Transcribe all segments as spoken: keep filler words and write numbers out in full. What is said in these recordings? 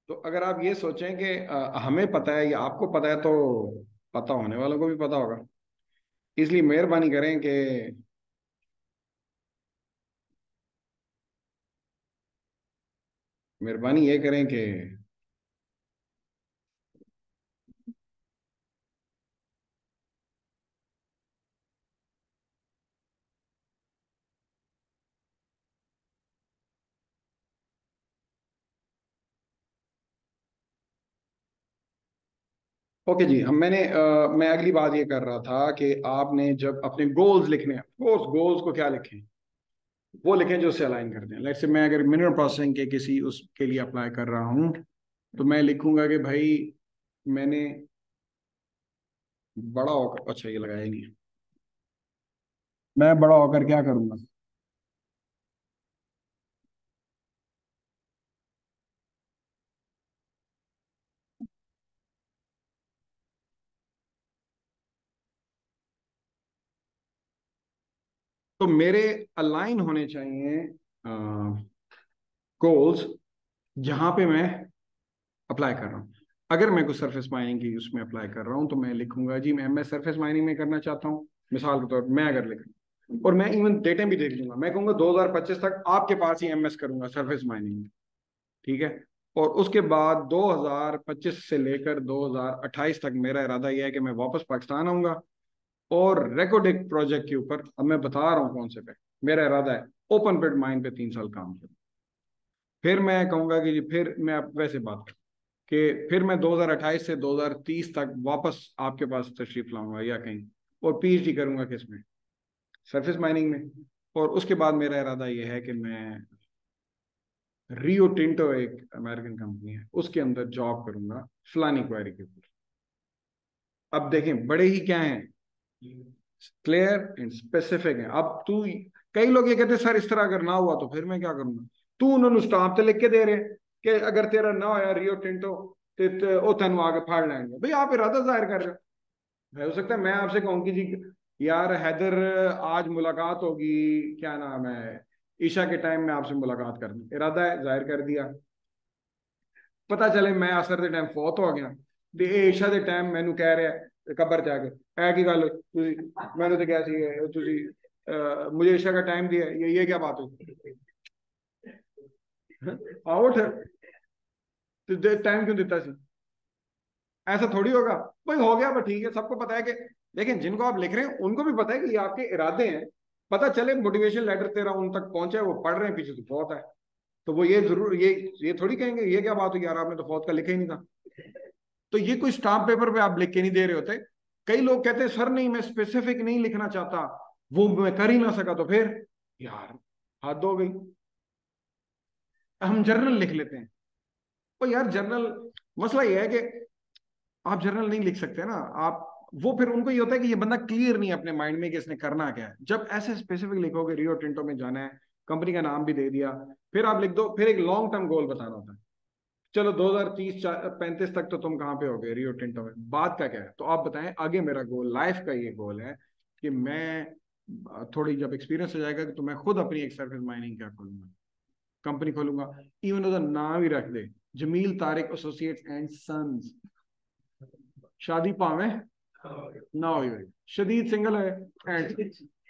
तो अगर आप ये सोचें कि अ, हमें पता है या आपको पता है, तो पता होने वालों को भी पता होगा। इसलिए मेहरबानी करें कि मेहरबानी ये करें कि ओके जी। हम मैंने अ, मैं अगली बात ये कर रहा था कि आपने जब अपने गोल्स लिखने हैं, गोल्स गोल्स को क्या लिखें? वो लिखें जो उससे अलाइन करते हैं। लेट्स से मैं अगर मिनरल प्रोसेसिंग के किसी उसके लिए अप्लाई कर रहा हूँ, तो मैं लिखूंगा कि भाई मैंने बड़ा होकर, अच्छा ये लगाया ही नहीं है, मैं बड़ा होकर क्या करूंगा। तो मेरे अलाइन होने चाहिए गोल्स जहां पे मैं अप्लाई कर रहा हूँ। अगर मैं कुछ सरफेस माइनिंग की उसमें अप्लाई कर रहा हूँ, तो मैं लिखूंगा जी मैं मैं सरफेस माइनिंग में करना चाहता हूँ। मिसाल के तौर पर मैं अगर लिख रहा हूँ, और मैं इवन डेटे भी देख लूंगा, मैं कहूंगा दो हज़ार पच्चीस तक आपके पास ही एमएस करूंगा सरफेस माइनिंग में। ठीक है। और उसके बाद दो हज़ार पच्चीस से लेकर दो हज़ार अट्ठाईस तक मेरा इरादा यह है कि मैं वापस पाकिस्तान आऊंगा, और रेकोडेक प्रोजेक्ट के ऊपर, अब मैं बता रहा हूँ कौन से पे मेरा इरादा है, ओपन पिट माइन पे तीन साल काम करूँ। फिर मैं कहूंगा कि जी फिर मैं अब वैसे बात करूँ कि फिर मैं दो हज़ार अट्ठाईस से दो हज़ार तीस तक वापस आपके पास तशरीफ लाऊंगा या कहीं, और पीएचडी करूंगा किसमें, सरफेस माइनिंग में। और उसके बाद मेरा इरादा यह है कि मैं रियो टिंटो, एक अमेरिकन कंपनी है, उसके अंदर जॉब करूंगा फलानी क्वेरी के ऊपर। अब देखें बड़े ही क्या हैं, क्लियर एंड स्पेसिफिक है। अब तू, कई लोग ये कहते हैं सर इस तरह अगर ना हुआ तो फिर मैं क्या करूंगा। तू उन्होंने स्टाम्प तो लिख के दे रहे कि अगर तेरा ना होया रियो टिंटो, ते ते- ओ तेन आगे फाड़ लेंगे। भाई आप इरादा जाहिर कर रहे हो। है हो सकता है मैं आपसे कहूँ कि जी यार हैदर, आज मुलाकात होगी, क्या नाम है, ईशा के टाइम में आपसे मुलाकात करनी, इरादा है जाहिर कर दिया। पता चले मैं असर के टाइम फौत हो गया, ਤੇ ਇਹ ਈਸ਼ਾ ਦੇ ਟਾਈਮ ਮੈਨੂੰ ਕਹਿ ਰਿਹਾ ਕਬਰ ਜਾ ਕੇ, ਹੈ ਕੀ ਗੱਲ ਤੁਸੀਂ ਮੈਨੂੰ ਤੇ ਕਿਹਾ ਸੀ ਇਹ ਤੁਸੀਂ ਅਹ, मुझे ईशा का टाइम दिया, ये ये क्या बात हुई? आउट है, तो टाइम क्यों देता सी? ऐसा थोड़ी होगा। भाई हो गया, बस ठीक है, सबको पता है कि, लेकिन जिनको आप लिख रहे हैं उनको भी पता है कि ये आपके इरादे हैं। पता चले मोटिवेशन लेटर तेरा उन तक पहुंचा है, वो पढ़ रहे हैं पीछे तो फौत है, तो वो ये जरूर ये ये थोड़ी कहेंगे ये क्या बात हुई यार, आपने तो फौत का लिखा ही नहीं था। तो ये कोई स्टाम्प पेपर पे आप लिख के नहीं दे रहे होते। कई लोग कहते हैं सर नहीं मैं स्पेसिफिक नहीं लिखना चाहता, वो मैं कर ही ना सका, तो फिर यार हद हो गई। हम जर्नल लिख लेते हैं। तो यार जर्नल, मसला ये है कि आप जर्नल नहीं लिख सकते ना आप। वो फिर उनको ये होता है कि ये बंदा क्लियर नहीं है अपने माइंड में कि इसने करना क्या है। जब ऐसे स्पेसिफिक लिखोगे रियो टिंटो में जाना है, कंपनी का नाम भी दे दिया, फिर आप लिख दो, फिर एक लॉन्ग टर्म गोल बताना होता है। चलो दो हज़ार तीस पैंतीस तक तो तुम कहाँ पे हो गए रियो टिंटो में, बात का क्या है? तो आप बताएं आगे। मेरा गोल, लाइफ का ये गोल है कि मैं थोड़ी जब एक्सपीरियंस हो जाएगा तो मैं खुद अपनी एक सर्विस माइनिंग क्या खोलूंगा, कंपनी खोलूंगा। इवन उसका नाम ही रख दे, Jamil Tariq associates and sons. शादी पावे ना हुई हुई, शदीद सिंगल है एंड,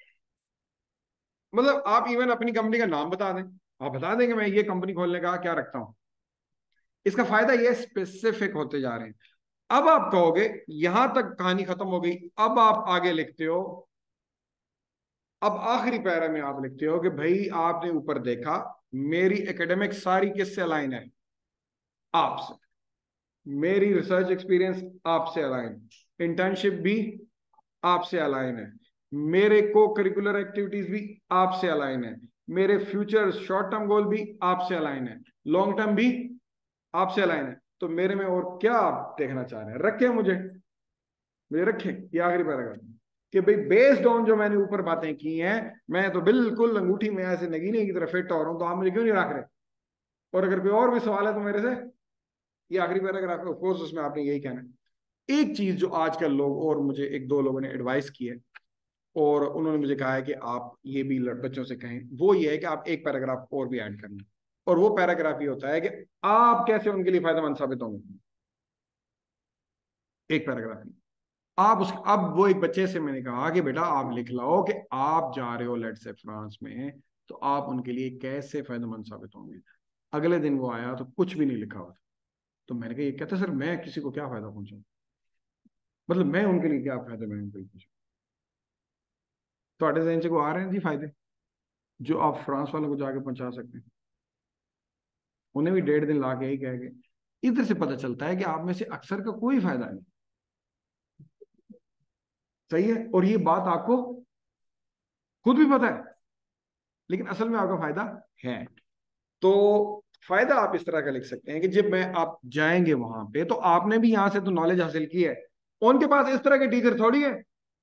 मतलब आप इवन अपनी कंपनी का नाम बता दें। आप बता दें कि मैं ये कंपनी खोलने का क्या रखता हूँ। इसका फायदा ये स्पेसिफिक होते जा रहे हैं। अब आप कहोगे यहां तक कहानी खत्म हो गई, अब आप आगे लिखते हो, अब आखिरी पैरा में आप लिखते हो कि भाई आपने ऊपर देखा मेरी एकेडमिक सारी किससे अलाइन है, आपसे। मेरी रिसर्च एक्सपीरियंस आपसे अलाइन, इंटर्नशिप भी आपसे अलाइन है, मेरे को करिकुलर एक्टिविटीज भी आपसे अलाइन है, मेरे फ्यूचर शॉर्ट टर्म गोल भी आपसे अलाइन है, लॉन्ग टर्म भी आपसे अलाइन है। तो मेरे में और क्या आप देखना चाह रहे हैं? रखें मुझे, मुझे रखें। ये आखिरी पैराग्राफ कि भाई बेस्ड ऑन जो मैंने ऊपर बातें की हैं, मैं तो बिल्कुल अंगूठी में ऐसे नगीने की तरफ फिट हो रहा हूं, तो आप मुझे क्यों नहीं रख रहे? और अगर कोई और भी सवाल है तो मेरे से, ये आखिरी पैराग्राफ है, ऑफकोर्स उसमें आपने यही कहना है। एक चीज जो आजकल लोग, और मुझे एक दो लोगों ने एडवाइस की है, और उन्होंने मुझे कहा है कि आप ये भी बच्चों से कहें, वो ये है कि आप एक पैराग्राफ और भी ऐड करना। और वो पैराग्राफ ही होता है कि आप कैसे उनके लिए फायदेमंद साबित होंगे। एक पैराग्राफ ही आप उस अब वो एक बच्चे से मैंने कहा कि बेटा आप लिख लाओ कि आप जा रहे हो लेट्स से फ्रांस में, तो आप उनके लिए कैसे फायदेमंद साबित होंगे। अगले दिन वो आया तो कुछ भी नहीं लिखा हुआ था। तो मैंने कहा, ये कहता सर मैं किसी को क्या फायदा पहुंचाऊं, मतलब मैं उनके लिए क्या फायदा मैं उनके लिए पहुंचाऊं। तो आटे जहन को आ रहे हैं जी फायदे जो आप फ्रांस वालों को जाके पहुंचा सकते हैं। उन्हें भी डेढ़ दिन ला के ही कह गए। इधर से पता चलता है कि आप में से अक्सर का कोई फायदा नहीं। सही है, और ये बात आपको खुद भी पता है, लेकिन असल में आपका फायदा है। तो फायदा आप इस तरह का लिख सकते हैं कि जब मैं आप जाएंगे वहां पे तो आपने भी यहां से तो नॉलेज हासिल की है, उनके पास इस तरह के टीचर थोड़ी है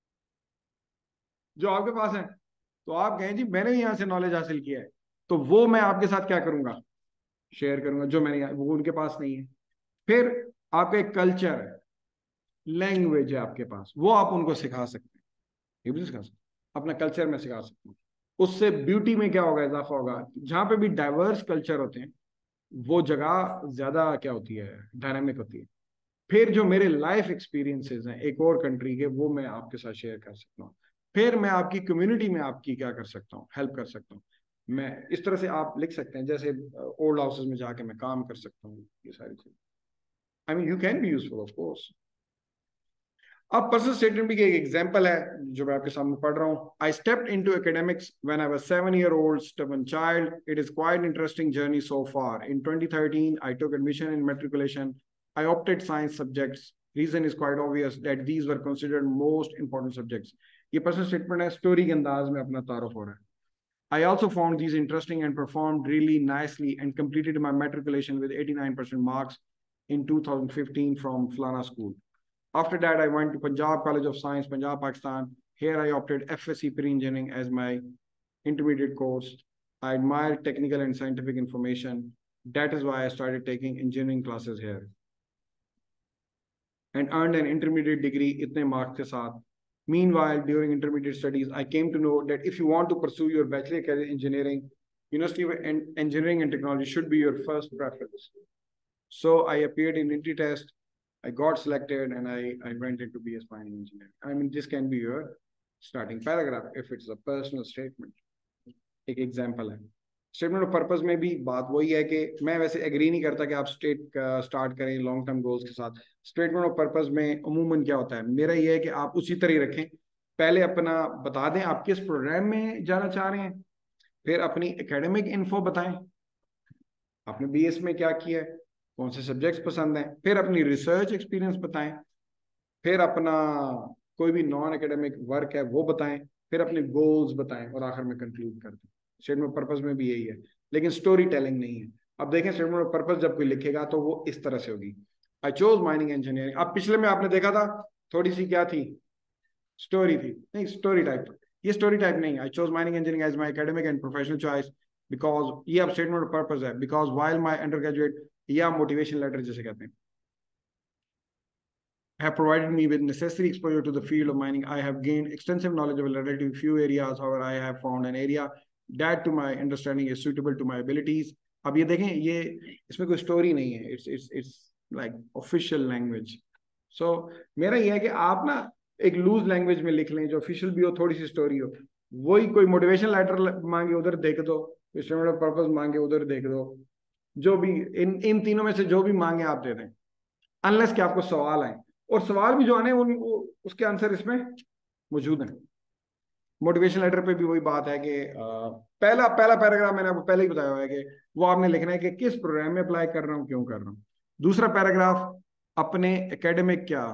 जो आपके पास है। तो आप कहें जी मैंने भी यहां से नॉलेज हासिल किया है, तो वो मैं आपके साथ क्या करूंगा, शेयर करूंगा, जो मैंने वो उनके पास नहीं है। फिर आपका एक कल्चर है, लैंग्वेज है आपके पास, वो आप उनको सिखा सकते हैं। ये भी सिखा सकते हैं, अपना कल्चर में सिखा सकते हैं। उससे ब्यूटी में क्या होगा, इजाफा होगा। जहां पे भी डाइवर्स कल्चर होते हैं वो जगह ज्यादा क्या होती है, डायनामिक होती है। फिर जो मेरे लाइफ एक्सपीरियंसेस हैं एक और कंट्री के, वो मैं आपके साथ शेयर कर सकता हूँ। फिर मैं आपकी कम्युनिटी में आपकी क्या कर सकता हूँ, हेल्प कर सकता हूँ। मैं इस तरह से आप लिख सकते हैं, जैसे ओल्ड हाउसेस में जाके मैं काम कर सकता हूँ, ये सारी चीजें। I mean you can be useful of course. अब पर्सनल स्टेटमेंट भी एक एग्जांपल है जो मैं आपके सामने पढ़ रहा हूँ। I stepped into academics when I was seven year old stubborn child. It is quite an interesting journey so far. In twenty thirteen, I took admission in matriculation. I opted science subjects. Reason is quite obvious that these were considered most important subjects. ये personal statement है, story के अंदाज में अपना तारुफ हो रहा है। I also found these interesting and performed really nicely and completed my matriculation with eighty-nine percent marks in two thousand fifteen from Flana School. After that, I went to Punjab College of Science, Punjab, Pakistan. Here I opted F S C Pre-Engineering as my intermediate course. I admire technical and scientific information. That is why I started taking engineering classes here and earned an intermediate degree itne marks ke saath. Meanwhile, during intermediate studies, I came to know that if you want to pursue your bachelor career in engineering, University of Engineering and Technology should be your first preference. So I appeared in entry test. I got selected and I, I went into B S mining engineering. I mean, this can be your starting paragraph if it's a personal statement. एक example है। Statement of purpose में भी बात वही है कि मैं वैसे एग्री नहीं करता कि आप स्टेट स्टार्ट करें लॉन्ग टर्म गोल्स के साथ। स्टेटमेंट ऑफ पर्पस में अमूमन क्या होता है, मेरा ये है कि आप उसी तरह रखें। पहले अपना बता दें आप किस प्रोग्राम में जाना चाह रहे हैं, फिर अपनी एकेडमिक इन्फो बताएं, आपने बी एस में क्या किया है, कौन से सब्जेक्ट्स पसंद हैं, फिर अपनी रिसर्च एक्सपीरियंस बताएं, फिर अपना कोई भी नॉन एकेडमिक वर्क है वो बताएं, फिर अपने गोल्स बताएं और आखिर में कंक्लूड कर दें। स्टेटमेंट ऑफ पर्पस में भी यही है, लेकिन स्टोरी टेलिंग नहीं है। अब देखें स्टेटमेंट ऑफ पर्पस जब कोई लिखेगा तो वो इस तरह से होगी, आई चोज माइनिंग इंजीनियरिंग। अब पिछले में आपने देखा था थोड़ी सी क्या थी, स्टोरी थी, नहीं स्टोरी टाइप। ये स्टोरी टाइप नहीं, I chose mining engineering as my academic and professional choice because, ये अब स्टेटमेंट ऑफ पर्पस है, because while my undergraduate, या मोटिवेशन लेटर जिसे कहते हैं, have provided me with necessary exposure to the field of mining. I have gained extensive knowledge of relatively few areas. However, I have found an area that to my understanding is suitable to my abilities. अब ये देखें, ये इसमें कोई story नहीं है, it's it's it's like official language. So मेरा ये है कि आप ना एक लूज लैंग्वेज में लिख लें जो ऑफिशियल भी हो, थोड़ी सी स्टोरी हो। वही कोई मोटिवेशन लेटर मांगे उधर देख दो, स्टेटमेंट ऑफ पर्पस मांगे उधर देख दो, जो भी इन इन तीनों में से जो भी मांगे आप दे दें, अनलेस कि आपको सवाल आए, और सवाल भी जो आने उन उसके आंसर इसमें मौजूद हैं। मोटिवेशन लेटर पे भी वही बात है कि आ, पहला पहला पैराग्राफ मैंने आपको पहले ही बताया हुआ है कि वो आपने लिखना है कि किस प्रोग्राम में अप्लाई कर रहा हूँ, क्यों कर रहा हूँ। दूसरा पैराग्राफ अपने एकेडमिक क्या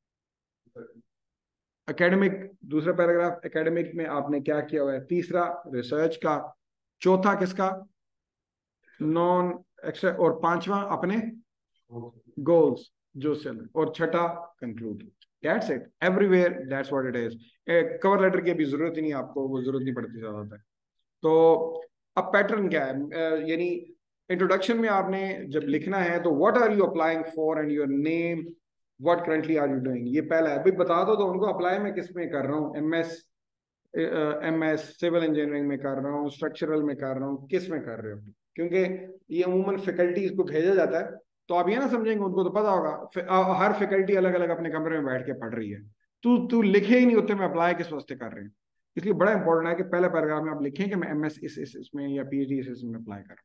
एकेडमिक दूसरा पैराग्राफ एकेडमिक में आपने क्या किया हुआ है। तीसरा रिसर्च का, चौथा किसका, नॉन एक्स्ट्रा, और पांचवा अपने गोल्स जो से, और छठा conclude. That's it, everywhere that's what it is. Cover letter की भी जरूरत ही नहीं आपको, वो जरूरत नहीं पड़ती ज्यादातर। तो अब पैटर्न क्या है, uh, यानी इंट्रोडक्शन में आपने जब लिखना है तो what are you applying for and your name, what currently are you doing, ये पहला है। भाई बता दो तो उनको अप्लाई मैं किस में कर रहा हूँ, M S M S civil engineering में कर रहा हूँ, स्ट्रक्चरल में कर रहा हूँ, किस में कर रहे हो। क्योंकि ये अमूमन फैकल्टीज को भेजा जाता है, तो आप ये ना समझेंगे, उनको तो पता होगा हर फैकल्टी अलग अलग अपने कमरे में बैठ के पढ़ रही है, तू तू लिखे ही नहीं होते मैं अप्लाई किस वास्ते कर रहे हैं। इसलिए बड़ा इंपॉर्टेंट है कि पहले पैराग्राफ में आप लिखें कि मैं एम एस इस, इस इसमें या पीएचडी इस इसमें अप्लाई कर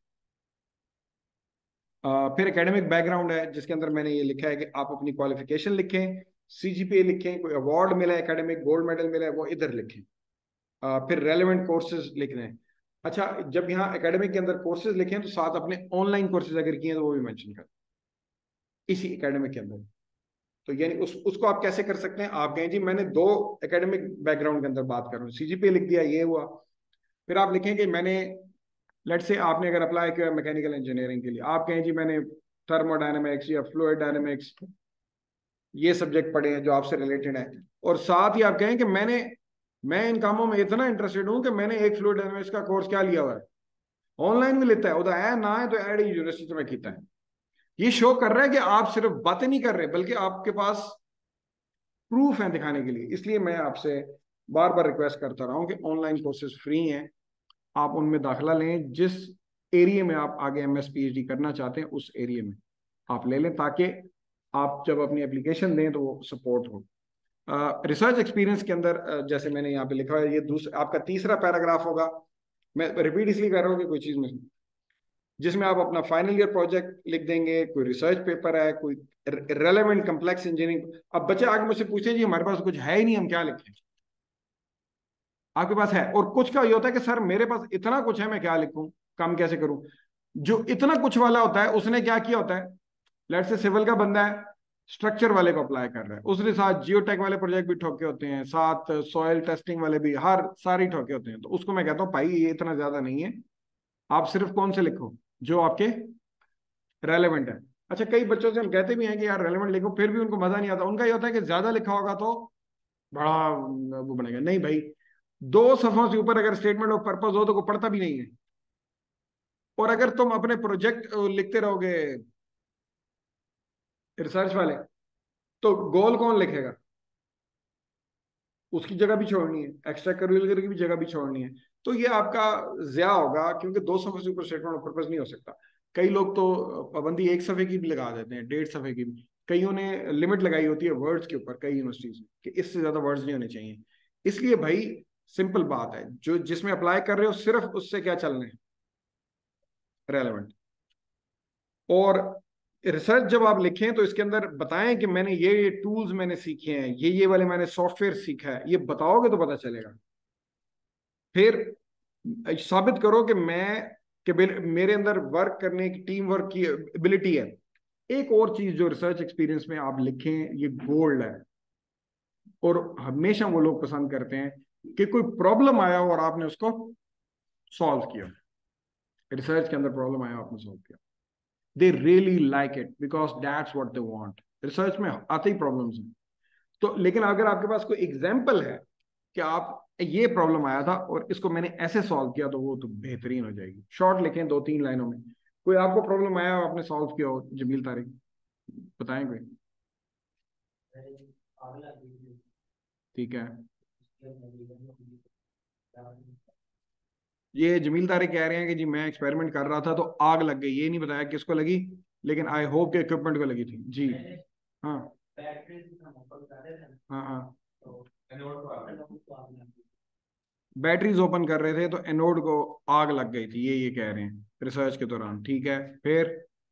रहा हूँ। फिर एकेडमिक बैकग्राउंड है जिसके अंदर मैंने ये लिखा है कि आप अपनी क्वालिफिकेशन लिखें, सीजीपीए लिखें, कोई अवार्ड मिला है एकेडमिक, गोल्ड मेडल मिला है वो इधर लिखें। आ, फिर रेलेवेंट कोर्सेज लिखने हैं। अच्छा, जब यहाँ एकेडमिक के अंदर कोर्सेज लिखें तो साथ अपने ऑनलाइन कोर्सेज अगर किए तो वो भी मेंशन कर इसी एकेडमिक के अंदर। तो यानी उस उसको आप कैसे कर सकते हैं, आप कहें जी मैंने दो एकेडमिक बैकग्राउंड के अंदर बात कर रहा हूँ, सीजीपीए लिख दिया, ये हुआ। फिर आप लिखें कि मैंने, लेट से आपने अगर अप्लाई किया मैकेनिकल इंजीनियरिंग के लिए, आप कहें जी मैंने थर्मोडायनेमिक्स या फ्लूइड डायनेमिक्स ये सब्जेक्ट पढ़े हैं जो आपसे रिलेटेड है, और साथ ही आप कहें कि मैंने मैं इन कामों में इतना इंटरेस्टेड हूं कि मैंने एक फ्लूइड डायनेमिक्स का कोर्स क्या लिया हुआ है, ऑनलाइन भी लेता है, उधर है ना है तो एड यूनिवर्सिटी में किया है। ये शो कर रहा है कि आप सिर्फ बातें नहीं कर रहे बल्कि आपके पास प्रूफ है दिखाने के लिए। इसलिए मैं आपसे बार बार रिक्वेस्ट करता रहा हूं कि ऑनलाइन कोर्सेज फ्री हैं, आप उनमें दाखिला लें, जिस एरिया में आप आगे M S P H D करना चाहते हैं उस एरिया में आप ले लें, ताकि आप जब अपनी एप्लीकेशन दें तो वो सपोर्ट हो। रिसर्च uh, एक्सपीरियंस के अंदर uh, जैसे मैंने यहाँ पे लिखा है, ये दूसरा आपका तीसरा पैराग्राफ होगा। मैं रिपीट इसलिए कर रहा हूँ कि कोई चीज़ में जिसमें आप अपना फाइनल ईयर प्रोजेक्ट लिख देंगे, कोई रिसर्च पेपर है, कोई रेलेवेंट कम्प्लेक्स इंजीनियरिंग। अब बच्चे आगे मुझसे पूछें जी हमारे पास कुछ है ही नहीं, हम क्या लिखें? आपके पास है, और कुछ का ये होता है कि सर मेरे पास इतना कुछ है मैं क्या लिखूं, काम कैसे करूं। जो इतना कुछ वाला होता है उसने क्या किया होता है, लेट से सिविल का बंदा है, स्ट्रक्चर वाले को अप्लाई कर रहा है, उसने साथ जियोटेक वाले प्रोजेक्ट भी ठोके होते हैं, साथ सॉइल टेस्टिंग वाले भी, हर सारी ठोके होते हैं। तो उसको मैं कहता हूँ भाई ये इतना ज्यादा नहीं है, आप सिर्फ कौन से लिखो जो आपके रेलेवेंट है। अच्छा, कई बच्चों से हम कहते भी हैं कि यार रेलेवेंट लिखो, फिर भी उनको मजा नहीं आता। उनका ये होता है कि ज्यादा लिखा होगा तो बड़ा वो बनेगा। नहीं भाई, दो सफों से ऊपर अगर स्टेटमेंट ऑफ पर्पस हो तो कोई पढ़ता भी नहीं है। और अगर तुम अपने प्रोजेक्ट लिखते रहोगे रिसर्च वाले, तो गोल कौन लिखेगा? उसकी जगह भी छोड़नी है, एक्स्ट्रा करिकुलर की भी जगह भी छोड़नी है, तो ये आपका ज़्या होगा, क्योंकि दो सफे से ऊपर स्टेटमेंट ऑफ पर्पस नहीं हो सकता। कई लोग तो पाबंदी एक सफे की भी लगा देते हैं, डेढ़ सफे की भी। कईयों ने लिमिट लगाई होती है वर्ड्स के ऊपर, कई यूनिवर्सिटीज में, कि इससे ज्यादा वर्ड्स नहीं होने चाहिए। इसलिए भाई सिंपल बात है, जो जिसमें अप्लाई कर रहे हो सिर्फ उससे क्या चलना है, रेलेवेंट। और रिसर्च जब आप लिखें तो इसके अंदर बताएं कि मैंने ये ये टूल्स मैंने सीखे हैं, ये ये वाले मैंने सॉफ्टवेयर सीखा है, ये बताओगे तो पता चलेगा। फिर साबित करो कि मैं कि मेरे अंदर वर्क करने की, टीम वर्क की एबिलिटी है। एक और चीज जो रिसर्च एक्सपीरियंस में आप लिखें, ये गोल्ड है, और हमेशा वो लोग पसंद करते हैं कि कोई प्रॉब्लम आया और आपने उसको सॉल्व किया। रिसर्च के अंदर प्रॉब्लम आया आपने सॉल्व किया, they really like it because that's what they want. Research में आते ही प्रॉब्लम्स हैं, तो लेकिन अगर आपके पास कोई एग्जाम्पल है कि आप ये प्रॉब्लम आया था और इसको मैंने ऐसे सॉल्व किया, तो वो तो बेहतरीन हो जाएगी। शॉर्ट लिखें दो तीन लाइनों में, कोई आपको प्रॉब्लम आया और आपने सॉल्व किया हो, जमील तारिक बताएं कोई। ठीक है, ये जमील तारिक कह रहे हैं कि जी मैं एक्सपेरिमेंट कर रहा था तो आग लग गई, ये नहीं बताया किसको लगी, लेकिन आई होप के इक्विपमेंट को लगी थी जी। हाँ हाँ हाँ, बैटरीज ओपन कर रहे थे तो एनोड को आग लग गई थी, ये ये कह रहे हैं रिसर्च के दौरान। ठीक है, फिर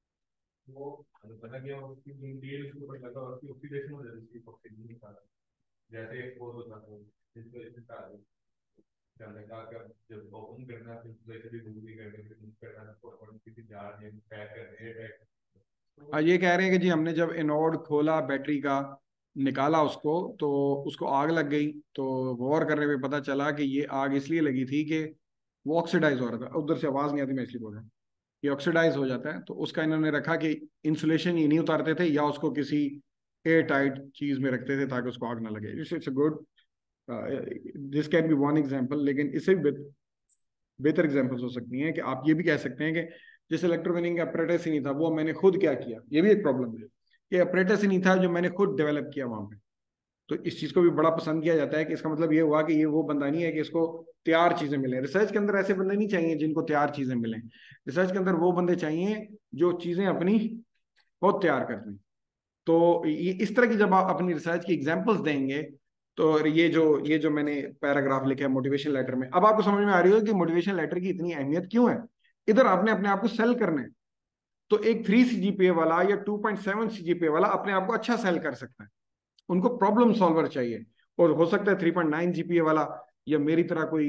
हाँ, ये कह रहे हैं कि जी हमने जब एनोड खोला बैटरी का, निकाला उसको, तो उसको आग लग गई। तो गौर करने पे पता चला कि ये आग इसलिए लगी थी कि वो ऑक्सीडाइज हो रहा था। उधर से आवाज़ नहीं आती, मैं इसलिए बोल रहा हूँ। ये ऑक्सीडाइज हो जाता है, तो उसका इन्होंने रखा कि इंसुलेशन ये नहीं उतारते थे, या उसको किसी एयर टाइट चीज़ में रखते थे ताकि उसको आग ना लगे। It's good, this can be one example, लेकिन इससे भी बेहतर एग्जाम्पल्स हो सकती हैं कि आप ये भी कह सकते हैं कि जैसे इलेक्ट्रोविनिंग का अपरेटस ही नहीं था, वो मैंने खुद क्या किया। ये भी एक प्रॉब्लम है कि अपरेटस ही नहीं था जो मैंने खुद डेवलप किया वहां पे। तो इस चीज को भी बड़ा पसंद किया जाता है कि इसका मतलब ये हुआ कि ये वो बंदा नहीं है कि इसको तैयार चीजें मिले। रिसर्च के अंदर ऐसे बंदे नहीं चाहिए जिनको तैयार चीजें मिलें। रिसर्च के अंदर वो बंदे चाहिए जो चीजें अपनी खुद तैयार कर दें। तो ये इस तरह की जब आप अपनी रिसर्च की एग्जांपल्स देंगे, तो ये जो ये जो मैंने पैराग्राफ लिखा है मोटिवेशन लेटर में, अब आपको समझ में आ रही हो कि मोटिवेशन लेटर की इतनी अहमियत क्यों है। इधर आपने अपने आप को सेल करना है, तो एक थ्री सीजीपीए वाला या टू पॉइंट सेवन सीजीपीए वाला अपने आप को अच्छा सेल कर सकता है। उनको प्रॉब्लम सॉल्वर चाहिए, और हो सकता है थ्री पॉइंट नाइन जीपीए वाला या मेरी तरह कोई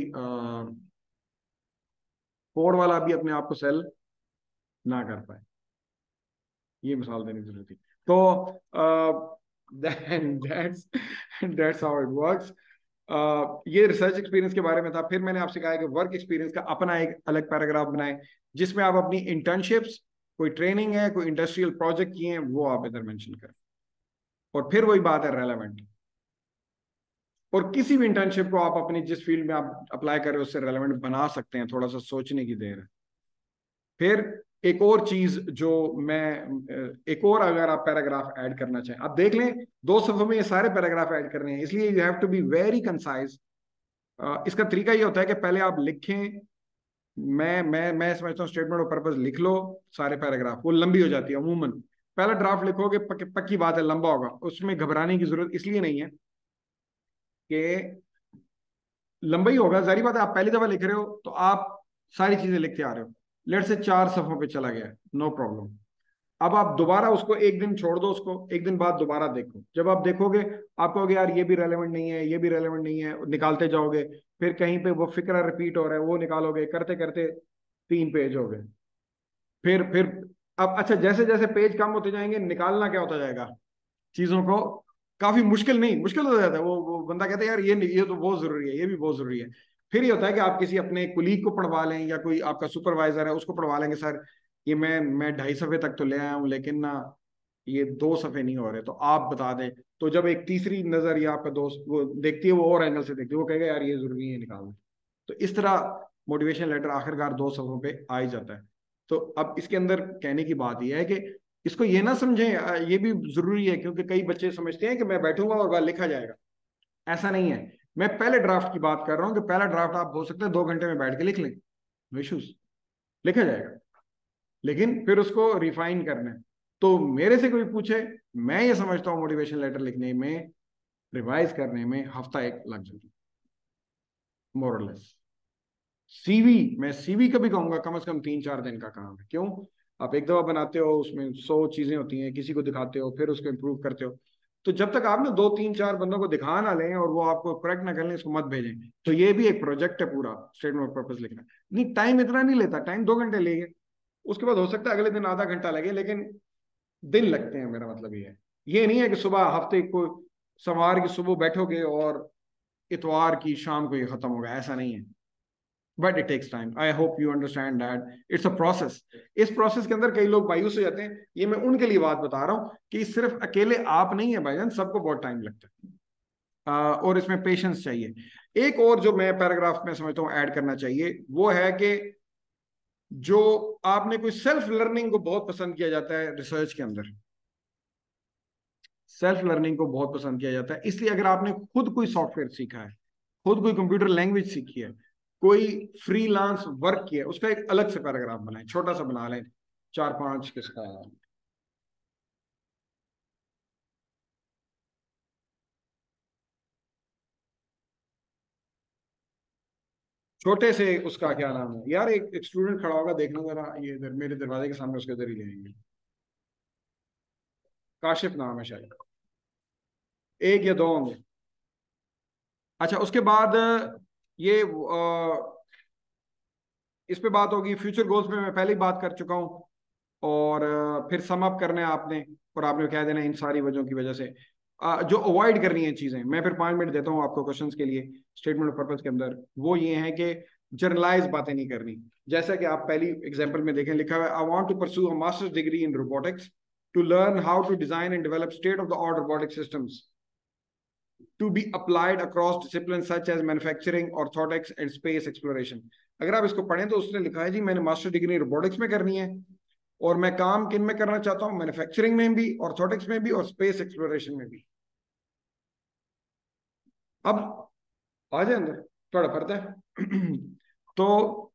कोड वाला भी अपने आप को सेल ना कर पाए। ये मिसाल देने की जरूरत थी। तो that's that's how it works. ये रिसर्च एक्सपीरियंस के बारे में था। फिर मैंने आपसे कहा है कि वर्क एक्सपीरियंस का अपना एक अलग पैराग्राफ बनाएं, जिसमें आप अपनी इंटर्नशिप्स, कोई ट्रेनिंग है, कोई इंडस्ट्रियल प्रोजेक्ट किए हैं, वो आप इधर मेंशन करें। और फिर वही बात है रेलेवेंट। और किसी भी इंटर्नशिप को आप अपनी जिस फील्ड में आप अप्लाई कर रहे हो उससे रेलेवेंट बना सकते हैं, थोड़ा सा सोचने की देर है। फिर एक और चीज जो मैं, एक और अगर आप पैराग्राफ ऐड करना चाहें, आप देख लें दो सफों में ये सारे पैराग्राफ ऐड करने हैं, इसलिए you have to be very concise. इसका तरीका ये होता है कि पहले आप लिखें, मैं मैं मैं समझता हूँ स्टेटमेंट ऑफ पर्पस लिख लो सारे पैराग्राफ, वो लंबी हो जाती है अमूमन। पहला ड्राफ्ट लिखोगे पक, पक्की बात है लंबा होगा, उसमें घबराने की जरूरत इसलिए नहीं है कि लंबा ही होगा। जारी बात है, आप पहली दफा लिख रहे हो तो आप सारी चीजें लिखते आ रहे हो, लेट से चार सफों पे चला गया, नो प्रॉब्लम। अब आप दोबारा उसको एक दिन छोड़ दो, उसको एक दिन बाद दोबारा देखो। जब आप देखोगे आप कहोगे यार ये भी रेलेवेंट नहीं है, ये भी रेलेवेंट नहीं है, निकालते जाओगे। फिर कहीं पे वो फिक्रा रिपीट हो रहा है, वो निकालोगे, करते करते तीन पेज हो गए। फिर फिर अब अच्छा, जैसे जैसे पेज कम होते जाएंगे, निकालना क्या होता जाएगा चीजों को, काफी मुश्किल, नहीं मुश्किल हो जाता है। वो वो बंदा कहता है यार ये नहीं, ये तो बहुत जरूरी है, ये भी बहुत जरूरी है। फिर ये होता है कि आप किसी अपने कुलीग को पढ़वा लें, या कोई आपका सुपरवाइजर है उसको पढ़वा लेंगे, सर ये मैं मैं ढाई सफे तक तो ले आया हूँ, लेकिन ना ये दो सफे नहीं हो रहे, तो आप बता दें। तो जब एक तीसरी नजर या आपका दोस्त वो देखती है, वो और एंगल से देखती है, वो कहेगा यार ये जरूरी है, निकालना। तो इस तरह मोटिवेशन लेटर आखिरकार दो सफों पे आ ही जाता है। तो अब इसके अंदर कहने की बात यह है कि इसको ये ना समझें, ये भी जरूरी है, क्योंकि कई बच्चे समझते हैं कि मैं बैठूंगा और वह लिखा जाएगा। ऐसा नहीं है। मैं पहले ड्राफ्ट की बात कर रहा हूं कि पहला ड्राफ्ट आप हो सकता है दो घंटे में बैठ के लिख लें, नो इश्यूज, लिखा जाएगा। लेकिन फिर उसको रिफाइन करना है। तो मेरे से कोई पूछे, मैं ये समझता हूँ मोटिवेशन लेटर लिखने में, रिवाइज करने में हफ्ता एक लग जाता है, मोर और लेस। सीवी, मैं सीवी कभी कहूंगा कम से कम तीन चार दिन का काम है। क्यों? आप एक दफा बनाते हो, उसमें सौ चीजें होती हैं, किसी को दिखाते हो, फिर उसको इम्प्रूव करते हो। तो जब तक आप ना दो तीन चार बंदों को दिखा ना लें और वो आपको करेक्ट ना कर लें, इसको मत भेजें। तो ये भी एक प्रोजेक्ट है पूरा, स्टेटमेंट ऑफ पर्पस लिखना। नहीं, टाइम इतना नहीं लेता, टाइम दो घंटे लेंगे, उसके बाद हो सकता है अगले दिन आधा घंटा लगे, लेकिन दिन लगते हैं। मेरा मतलब ये है, ये नहीं है कि सुबह हफ्ते को सोमवार की सुबह बैठोगे और इतवार की शाम को ये खत्म होगा, ऐसा नहीं है। But it takes time, I hope you understand that it's a process. इस प्रोसेस के अंदर कई लोग मायूस हो जाते हैं, ये मैं उनके लिए बात बता रहा हूँ कि सिर्फ अकेले आप नहीं है भाईजान, सबको बहुत टाइम लगता है। uh, और इसमें पेशेंस चाहिए। एक और जो मैं पैराग्राफ में समझता हूँ ऐड करना चाहिए, वो है कि जो आपने कोई सेल्फ लर्निंग को बहुत पसंद किया जाता है रिसर्च के अंदर, सेल्फ लर्निंग को बहुत पसंद किया जाता है। इसलिए अगर आपने खुद कोई सॉफ्टवेयर सीखा है, खुद कोई कंप्यूटर लैंग्वेज सीखी है, कोई फ्रीलांस वर्क किया है, उसका एक अलग से पैराग्राफ बनाएं, छोटा सा बना लें, चार पांच किसका, छोटे से उसका क्या नाम है यार, एक, एक स्टूडेंट खड़ा होगा, देखना जरा, ये इधर मेरे दरवाजे के सामने, उसके इधर ही लेंगे, काशिफ नाम है शायद, एक या दो होंगे। अच्छा, उसके बाद ये आ, इस पे बात होगी। फ्यूचर गोल्स में मैं पहले ही बात कर चुका हूँ। और अ, फिर सम अप करना है आपने, और आपने कह देना इन सारी वजहों की वजह से अ, जो अवॉइड करनी है चीजें। मैं फिर पांच मिनट देता हूँ आपको क्वेश्चंस के लिए स्टेटमेंट ऑफ पर्पस के अंदर। वो ये है कि जर्नलाइज बातें नहीं करनी। जैसा कि आप पहली एग्जांपल में देखें, लिखा हुआ है I want to pursue a master's degree in robotics to learn how to design and develop state of the art robotic systems to be applied across disciplines such as manufacturing, orthotics and space exploration। अगर आप इसको पढ़ें तो उसने लिखा है जी मैंने master degree robotics में करनी है, और मैं काम किन में करना चाहता हूँ, मैन्युफैक्चरिंग में भी, ऑर्थोटिक्स में भी, और स्पेस एक्सप्लोरेशन में भी। अब आ जाए अंदर, थोड़ा पड़ता है तो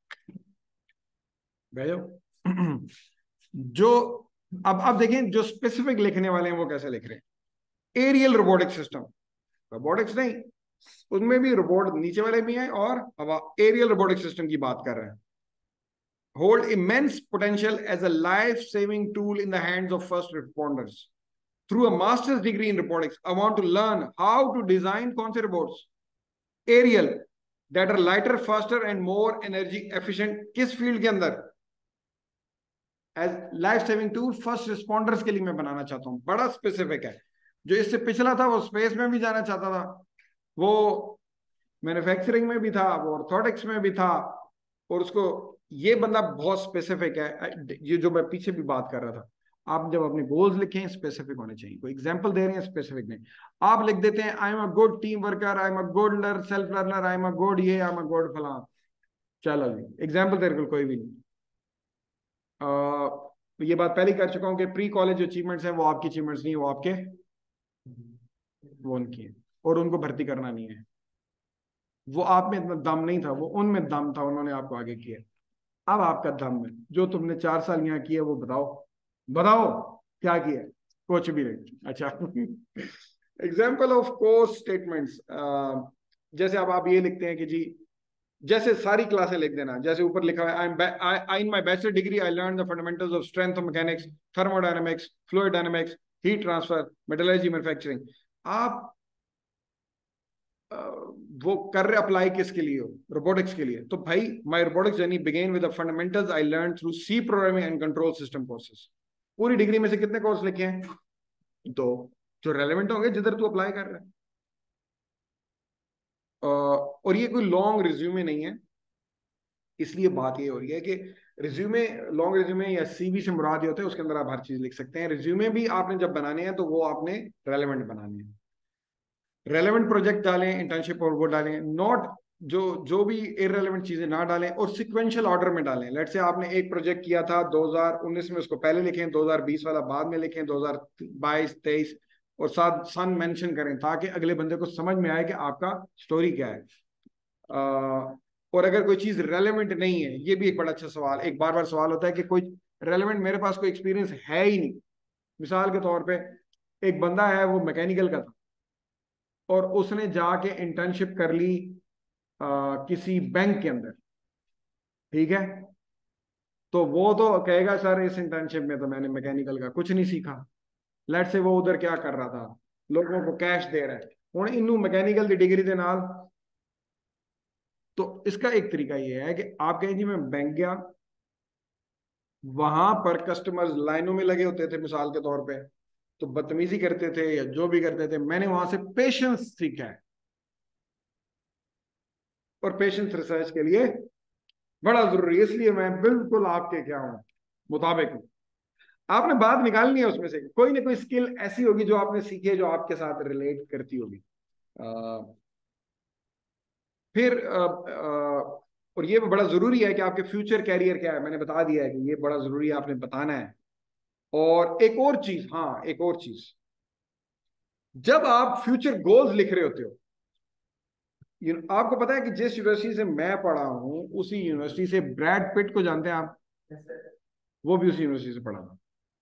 भेजो जो अब अब देखें जो स्पेसिफिक लिखने वाले हैं वो कैसे लिख रहे हैं। एरियल रोबोटिक सिस्टम, रोबोटिक्स नहीं, उनमें भी रोबोट नीचे वाले भी हैं, और अब एरियल रोबोटिक सिस्टम की बात कर रहे हैं। hold immense potential as a life-saving tool in the hands of first responders. Through a master's degree in robotics, I want to learn how to design concept robots, aerial, that are lighter, faster, and more energy efficient. किस field के अंदर? As life saving tool first responders के लिए मैं बनाना चाहता हूँ। बड़ा specific है। जो इससे पिछला था वो स्पेस में भी जाना चाहता था, वो मैन्युफैक्चरिंग में भी था, वो ऑर्थोटिक्स में भी था, और उसको ये बंदा बहुत स्पेसिफिक है। ये जो मैं पीछे भी बात कर रहा था, आप जब अपने गोल्स लिखें स्पेसिफिक होने चाहिए। कोई एग्जांपल दे रहे हैं स्पेसिफिक नहीं, आप लिख देते हैं I am a good team worker, I am a good learner, self learner, I am a good ये, आई एम अ गुड फलां। चलो जी, एग्जाम्पल तेरे को कोई भी नहीं। आ, ये बात पहले कर चुका हूं कि प्री कॉलेज जो अचीवमेंट्स हैं वो आपकी अचीवमेंट्स नहीं, वो आपके, वो उनकी है, और उनको भर्ती करना नहीं है। वो आप में इतना दम नहीं था, वो उनमें दम था, उन्होंने आपको आगे किया। अब आपका दम है, जो तुमने चार साल यहाँ किया वो बताओ, बताओ क्या किया। कुछ भी नहीं। अच्छा एग्जाम्पल ऑफ कोर्स स्टेटमेंट्स, जैसे अब आप ये लिखते हैं कि जी, जैसे सारी क्लासें लिख देना, जैसे ऊपर लिखा है, I am I in my bachelor degree I learn the fundamentals of strength of mechanics, thermodynamics, fluid dynamics, heat transfer, metallurgy, manufacturing. आप वो कर रहे अप्लाई किसके लिए हो? रोबोटिक्स के लिए। तो भाई my robotics journey begin with the fundamentals I learn through C programming and control system courses. पूरी डिग्री में से कितने कोर्स लिखे हैं? दो, जो रेलेवेंट होंगे जिधर तू अप्लाई कर रहा है। और ये कोई लॉन्ग रिज्यूमे नहीं है, इसलिए बात ये हो रही है कि रिज्यूमे, लॉन्ग रिज्यूमे या सीवी से मुराद ये होता है उसके अंदर आप हर चीज लिख सकते हैं। रिज्यूमे भी आपने जब बनाने हैं तो वो आपने रेलेवेंट बनाने हैं। रेलेवेंट प्रोजेक्ट डालें, इंटर्नशिप और वो डालें, नॉट जो जो भी इररेलेवेंट चीजें ना डालें, और सिक्वेंशियल ऑर्डर में डालें। लेट से आपने एक प्रोजेक्ट किया था दो हज़ार उन्नीस में, उसको पहले लिखें, दो हज़ार बीस वाला बाद में लिखें, दो हज़ार बाईस तेईस, और साथ सन मेंशन करें ताकि अगले बंदे को समझ में आए कि आपका स्टोरी क्या है। आ, और अगर कोई चीज रेलेवेंट नहीं है, ये भी एक बड़ा अच्छा सवाल, एक बार बार सवाल होता है कि कोई रेलेवेंट, मेरे पास कोई एक्सपीरियंस है ही नहीं। मिसाल के तौर पे एक बंदा है, वो मैकेनिकल का था और उसने जाके इंटर्नशिप कर ली आ, किसी बैंक के अंदर, ठीक है, तो वो तो कहेगा सर इस इंटर्नशिप में तो मैंने मैकेनिकल का कुछ नहीं सीखा। लेट से वो उधर क्या कर रहा था, लोगों को कैश दे रहा है, हूँ इनू मैकेनिकल की डिग्री के नाल। तो इसका एक तरीका ये है कि आप कहें जी मैं बैंक गया, वहां पर कस्टमर्स लाइनों में लगे होते थे मिसाल के तौर पे, तो बदतमीजी करते थे या जो भी करते थे, मैंने वहां से पेशेंस सीखा है, और पेशेंस रिसर्च के लिए बड़ा जरूरी है। इसलिए मैं बिल्कुल आपके क्या हूं, मुताबिक हूं। आपने बात निकालनी है उसमें से, कोई ना कोई स्किल ऐसी होगी जो आपने सीखी है जो आपके साथ रिलेट करती होगी। आ, फिर आ, आ, और ये बड़ा जरूरी है कि आपके फ्यूचर कैरियर क्या है, मैंने बता दिया है कि ये बड़ा जरूरी है, आपने बताना है। और एक और चीज, हाँ एक और चीज, जब आप फ्यूचर गोल्स लिख रहे होते हो, आपको पता है कि जिस यूनिवर्सिटी से मैं पढ़ा हूं उसी यूनिवर्सिटी से ब्रैड पिट को जानते हैं आप? वो भी उसी यूनिवर्सिटी से पढ़ा था।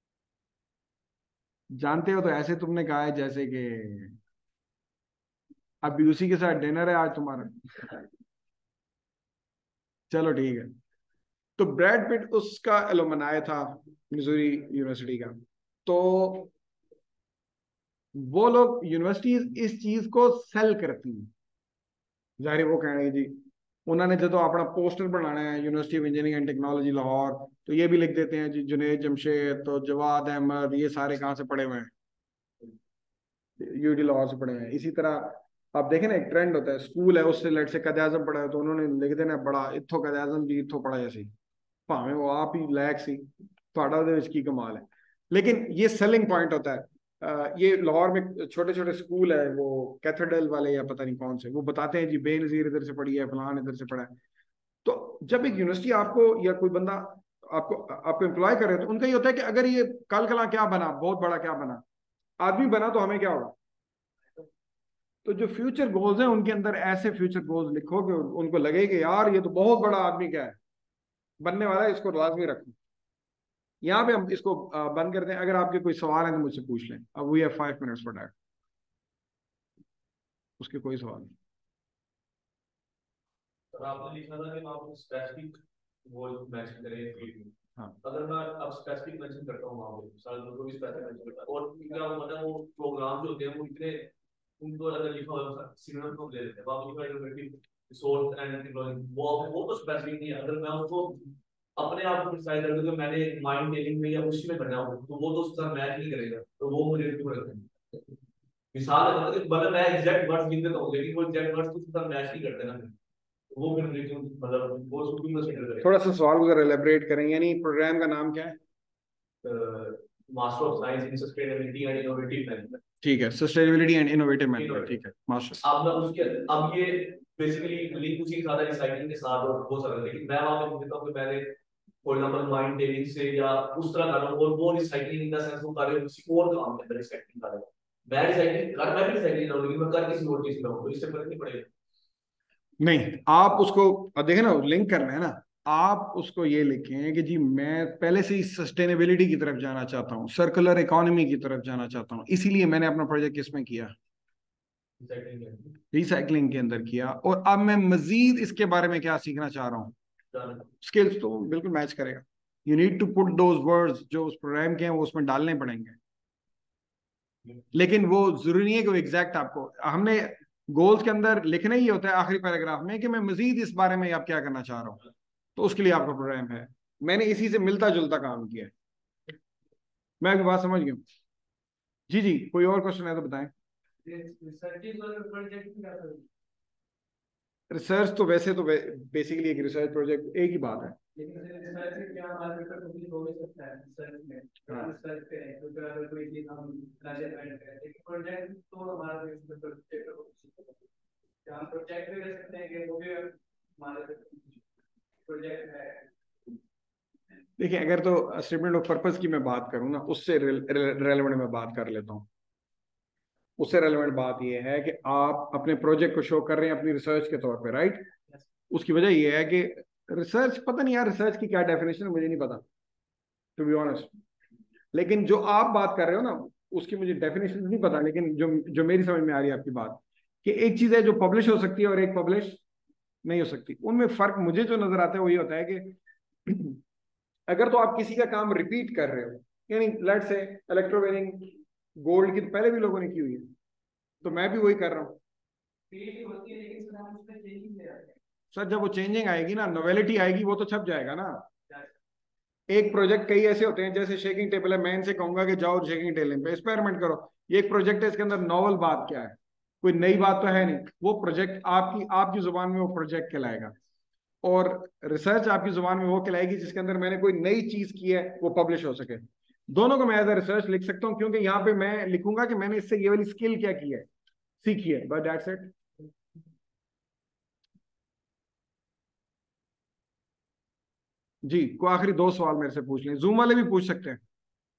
जानते हो तो ऐसे तुमने कहा है जैसे कि अभी उसी के साथ डिनर है आज तुम्हारा। चलो ठीक है। तो ब्रैड पिट उसका एलुमनाई था, मिजूरी यूनिवर्सिटी का। तो वो लोग यूनिवर्सिटीज इस चीज को सेल करती हैं। जाहिर है वो कहेंगे जी, उन्होंने जो तो अपना पोस्टर बनाना है university of engineering and technology Lahore, तो ये भी लिख देते हैं जी जुनेद जमशेद, तो जवाद अहमद, ये सारे कहाँ से पढ़े हुए हैं? यूटी लाहौर से पढ़े हुए हैं। इसी तरह आप देखें ना, एक ट्रेंड होता है, स्कूल है उससे लेट से कद आजम पढ़ा है तो उन्होंने लिख देना बड़ा इत्थों कद आजम जी इत्थों पढ़ा जैसी, भावें वो आप ही लैक सी, थोड़ा ਉਹਦੇ ਵਿੱਚ ਕੀ कमाल है। लेकिन ये सेलिंग पॉइंट होता है। अ, ये लाहौर में छोटे छोटे स्कूल है, वो कैथेड्रल वाले या पता नहीं कौन से, वो बताते हैं जी बेनजीर इधर से पढ़ी है, फलान इधर से पढ़ा है। तो जब एक यूनिवर्सिटी आपको या कोई बंदा आपको आपको एम्प्लॉय करे तो उनका ये होता है कि अगर ये कल कला क्या बना, बहुत बड़ा क्या बना, आदमी बना, तो हमें क्या होगा? तो जो फ्यूचर गोल्स हैं उनके अंदर ऐसे फ्यूचर गोल्स लिखो कि उनको लगे कि यार ये तो बहुत बड़ा आदमी क्या है बनने वाला है, इसको लाजमी रखो। यहाँ पे हम इसको अ, बंद करते हैं। अगर आपके कोई सवाल है तो मुझसे पूछ लें। अब we have five minutes for that. उसके कोई सवाल नहीं। सर आपने लिखा था कि आप स्पेसिफिक गोल मेंशन करें फील्ड में। हाँ अगर मैं अब स्पेसिफिक मेंशन करता हूँ वहाँ पे सर को भी स्पेसिफिक मेंशन करता हूँ और क्या होता है वो प्रोग्राम जो होते हैं वो इतने उनको अगर लिखा हुआ सिग्नल को ले लेते हैं बाकी का इनोवेटिव रिसोर्स एंड एम्प्लॉयमेंट वो वो तो स्पेसिफिक नहीं है। अगर मैं उसको अपने आप को डिसाइड कर दूं कि मैंने माइंड टेलिंग में या उसी में करना हो तो वो तो उसके साथ मैच नहीं करेगा तो वो मुझे क्यों रखते हैं। मिसाल है मतलब कि मतलब मैं एग्जैक्ट वर्ड्स लिख देता हूँ लेकिन वो एग्जैक्ट वर्ड्स तो उसके साथ मैच नहीं करते ना वो फिर मुझे क्यों मतलब वो उसको क्यों कंसीडर करें। थोड़ा सा सवाल को जरा एलेबरेट करें। यानी प्रोग्राम का नाम क्या है? Master of science in sustainability and innovative management. ठीक है, sustainability and innovative management. Innovative ठीक है, मास्टर। अब मैं उसके अब ये बेसिकली लिंक उसी के साथ है रिसाइकलिंग के साथ और वो सारा लेकिन मैं वहां पे कहता हूँ कि मैंने फॉर एग्जांपल माइंड टेनिंग से या उस तरह कर रहा हूँ और वो रिसाइकलिंग इन द सेंस वो कर रहे हो किसी और काम के अंदर रिसाइकलिंग कर रहे हो। मैं रिसाइकलिंग कर मैं भी रिसाइकलिंग कर रहा हूँ लेकिन मैं कर किसी और चीज में हूँ तो इससे फर्क नहीं पड़ेगा। नहीं, आप उसको अब देखें ना, लिंक करना है ना। आप उसको ये लिखें कि जी मैं पहले से ही सस्टेनेबिलिटी की तरफ जाना चाहता हूँ, सर्कुलर इकोनॉमी की तरफ जाना चाहता हूँ, इसीलिए मैंने अपना प्रोजेक्ट किसमें किया? रिसाइकलिंग रिसाइकलिंग के अंदर किया। और अब मैं मजीद इसके बारे में क्या सीखना चाह रहा हूँ, स्किल्स तो बिल्कुल मैच करेगा। You need to put those words जो उस प्रोग्राम के हैं वो उसमें डालने पड़ेंगे। लेकिन वो जरूरी नहीं है कि वो एग्जैक्ट आपको, हमने गोल्स के अंदर लिखना ही होता है आखिरी पैराग्राफ में कि मैं मजीद इस बारे में आप क्या करना चाह रहा हूँ। तो उसके लिए आपका प्रोग्राम है। मैंने इसी से मिलता जुलता काम किया है। मैं आपकी बात समझ गया हूँ। जी जी, कोई और क्वेश्चन है तो बताएं। रिसर्च तो वैसे तो बेसिकली एक रिसर्च प्रोजेक्ट एक ही बात है। लेकिन रिसर्च से क्या हमारा पेपर पब्लिश हो भी सकता है रिसर्च में हाँ। रिसर्च पे है क्योंकि अगर कोई चीज हम मेजरमेंट करें लेकिन प्रोजेक्ट तो हमारा पेपर पेपर हम प्रोजेक्ट भी कर सकते हैं कि वो भी हमारे प्रोजेक्ट है। देखिए, अगर तो स्टेटमेंट ऑफ पर्पस की मैं बात करूँ ना, उससे रेलेवेंट मैं बात कर लेता हूँ। उससे रेलेवेंट बात यह है कि आप अपने प्रोजेक्ट को शो कर रहे हैं अपनी रिसर्च के तौर पे, राइट। उसकी वजह यह है कि रिसर्च, पता नहीं यार रिसर्च की क्या डेफिनेशन है, मुझे नहीं पता टू बी ऑनेस्ट। लेकिन जो आप बात कर रहे हो ना, उसकी मुझे डेफिनेशन नहीं पता, लेकिन जो जो मेरी समझ में आ रही है आपकी बात, कि एक चीज है जो पब्लिश हो सकती है और एक पब्लिश नहीं हो सकती। उनमें फर्क मुझे जो नजर आता है वो ये होता है कि अगर तो आप किसी का काम रिपीट कर रहे हो, यानी लेट्स से इलेक्ट्रोवेरिंग गोल्ड की तो पहले भी लोगों ने की हुई है, तो मैं भी वही कर रहा हूँ। सर जब वो चेंजिंग आएगी ना, नोवेलिटी आएगी, वो तो छप जाएगा ना। एक प्रोजेक्ट कई ऐसे होते हैं, जैसे शेकिंग टेबल है, मैं इनसे कहूंगा कि जाओ शेकिंग टेबल पे एक्सपेरिमेंट करो। ये एक प्रोजेक्ट है, इसके अंदर नॉवल बात क्या है? कोई नई बात तो है नहीं। वो प्रोजेक्ट आपकी आपकी जुबान में वो प्रोजेक्ट कहलाएगा। और रिसर्च आपकी जुबान में वो कहलाएगी जिसके अंदर मैंने कोई नई चीज की है, वो पब्लिश हो सके। दोनों को मैं एज ए रिसर्च लिख सकता हूँ, क्योंकि यहाँ पे मैं लिखूंगा कि मैंने इससे ये वाली स्किल क्या की है, सीखी है, बट दैट्स इट। जी, को आखिरी दो सवाल मेरे से पूछ लें, जूम वाले भी पूछ सकते हैं।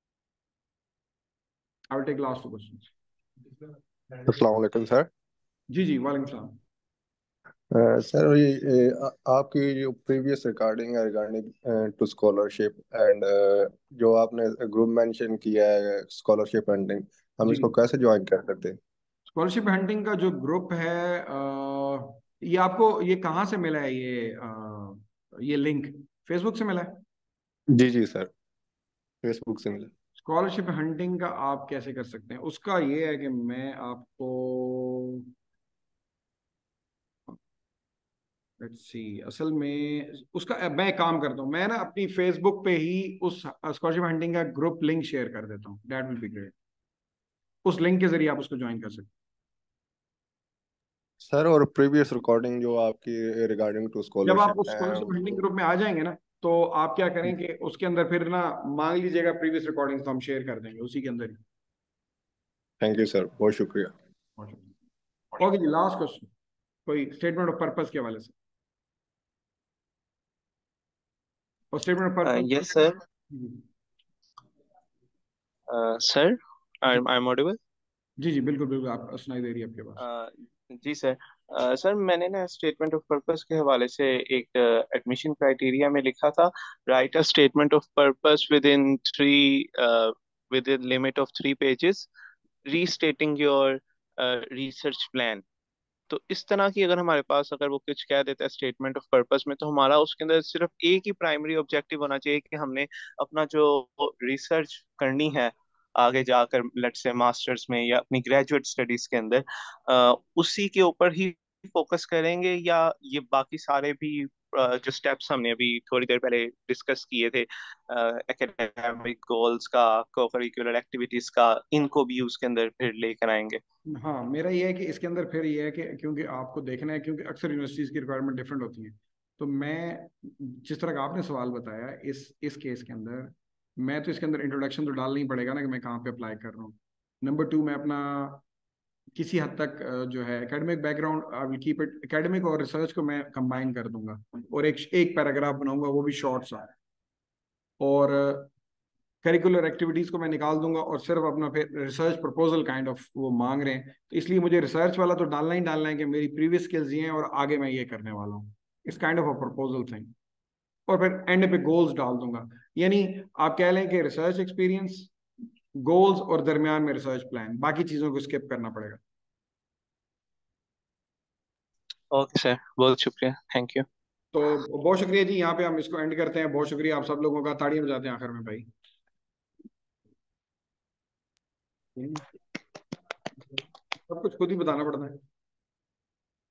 I will take last two questions. अस्सलाम वालेकुम सर। जी जी, वालेकुम सलाम। सर ये ये, आ- आपकी जो प्रीवियस रिकॉर्डिंग है रिगार्डिंग टू स्कॉलरशिप एंड जो आपने ग्रुप मेंशन किया है स्कॉलरशिप फंडिंग, हम जी, इसको कैसे ज्वाइन कर सकते हैं? स्कॉलरशिप हंटिंग का जो ग्रुप है, अ, ये आपको ये कहाँ से मिला है? ये अ, ये लिंक फेसबुक से मिला है? जी जी सर, फेसबुक से मिला। स्कॉलरशिप हंटिंग का आप कैसे कर सकते हैं? उसका ये है कि मैं आपको, लेट्स सी, असल में उसका मैं एक काम करता हूँ, मैं ना अपनी फेसबुक पे ही उस स्कॉलरशिप हंटिंग का ग्रुप लिंक शेयर कर देता हूँ। That will be great. उस लिंक के जरिए आप उसको ज्वाइन कर सकते सर और प्रीवियस रिकॉर्डिंग जो आपकी रिगार्डिंग टू हैं। जब आप स्कॉलरशिप उस है स्कॉलरशिप हंटिंग वो- ग्रुप में आ जाएंगे ना, तो आप क्या करें कि उसके अंदर फिर ना मांग लीजिएगा प्रीवियस रिकॉर्डिंग्स, तो हम शेयर कर देंगे उसी के अंदर ही। थैंक यू सर, बहुत शुक्रिया। ओके जी, लास्ट क्वेश्चन, कोई स्टेटमेंट ऑफ पर्पस के हवाले से? और statement of Uh, purpose. yes, sir. जी Uh, sir, जी I'm I'm audible. जी जी बिल्कुल बिल्कुल, आप सुनाई दे रही है आपके पास। अ, जी सर। अ, सर मैंने ना स्टेटमेंट ऑफ पर्पस के हवाले से एक एडमिशन क्राइटेरिया में लिखा था, write a statement of purpose within three within limit of three pages restating your research plan. तो इस तरह की अगर हमारे पास अगर वो कुछ कह देता है स्टेटमेंट ऑफ पर्पस में, तो हमारा उसके अंदर सिर्फ एक ही प्राइमरी ऑब्जेक्टिव होना चाहिए कि हमने अपना जो रिसर्च करनी है आगे जाकर, लेट्स से मास्टर्स में या अपनी ग्रेजुएट स्टडीज के अंदर, अ, उसी के ऊपर ही फोकस करेंगे, या ये बाकी सारे भी अ, जो स्टेप्स हमने अभी थोड़ी देर पहले डिस्कस किए थे, एकेडमिक गोल्स का, को करिकुलर एक्टिविटीज का, इनको भी उसके अंदर फिर लेकर आएंगे। हाँ, मेरा ये है कि इसके अंदर फिर ये है कि क्योंकि आपको देखना है, क्योंकि अक्सर यूनिवर्सिटीज़ की रिक्वायरमेंट डिफरेंट होती है, तो मैं जिस तरह का आपने सवाल बताया इस इस केस के अंदर, मैं तो इसके अंदर इंट्रोडक्शन तो डालना ही पड़ेगा ना कि मैं कहाँ पे अप्लाई कर रहा हूँ। नंबर टू, मैं अपना किसी हद तक अ, जो है academic background I will keep it, academic और रिसर्च को मैं कंबाइन कर दूंगा और एक एक पैराग्राफ बनाऊंगा, वो भी शॉर्ट सा। और करिकुलर एक्टिविटीज को मैं निकाल दूंगा और सिर्फ अपना फिर रिसर्च प्रपोजल काइंड ऑफ वो मांग रहे हैं, तो इसलिए मुझे रिसर्च वाला तो डालना ही डालना है कि मेरी प्रीवियस स्किल्स ये हैं और आगे मैं ये करने वाला हूँ। It's kind of a proposal thing. और फिर एंड पे गोल्स डाल दूंगा, यानी आप कह लें कि रिसर्च एक्सपीरियंस, गोल्स और दरमियान में रिसर्च प्लान, बाकी चीजों को स्किप करना पड़ेगा। ओके सर, बहुत शुक्रिया, थैंक यू। तो बहुत शुक्रिया जी, यहाँ पे हम इसको एंड करते हैं। बहुत शुक्रिया आप सब लोगों का, ताड़ियां बजाते हैं आखिर में भाई। सब कुछ खुद ही बताना पड़ता है।